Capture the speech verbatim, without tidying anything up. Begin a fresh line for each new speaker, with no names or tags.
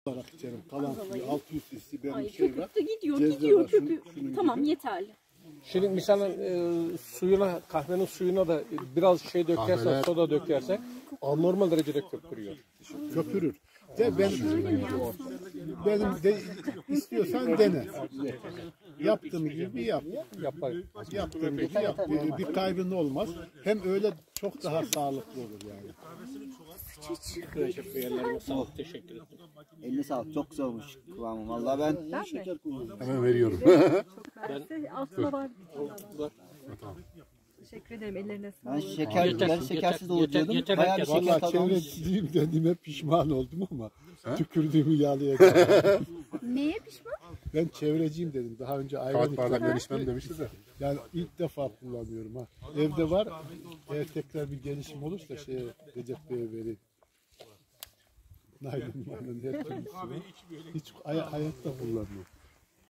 olarak içerim. Kalan suyu altı yüz cc benim
Ay,
şey
köpük
var.
de gidiyor,
Cezve
gidiyor
var, şunun-
köpük.
şunun
Tamam,
gibi.
yeterli.
Şimdi mesela e, suyuna, kahvenin suyuna da biraz şey dökersen,
Kahveler-
soda dökersen anormal derecede köpürüyor.
Köpürür. De ben, benim de istiyorsan dene. Yaptığım gibi yap.
Yapar.
Yaptığım gibi yap. Bir, bir kaybın olmaz. Hem öyle çok daha sağlıklı olur yani.
Ellerine sağlık, teşekkür ederim.
Eline sağlık. Çok güzel olmuş kıvamı. Vallahi ben şeker kullanıyorum.
Hemen veriyorum.
Ben altına var.
Teşekkür ederim. Ellerine
Ben
sağlık.
şeker,
Yeter,
ben şekersiz
yeter,
olur diyordum.
yeter,
Bayağı bir
yeter.
şeker
Vallahi
tadı almış.
çevreciyim dediğime pişman oldum ama tükürdüğümü yağlayacağım.
Neye pişman?
Ben çevreciyim dedim. Daha önce ayran
Kağıt bardakları
içtim.
içmem demişti de.
Yani ilk defa kullanıyorum ha. Evde var. Eğer tekrar bir gelişim olursa şeye Recep Bey'e vereyim. Naylon, naylon her türlüsü var. Hiç hay- hayatta kullanmıyorum.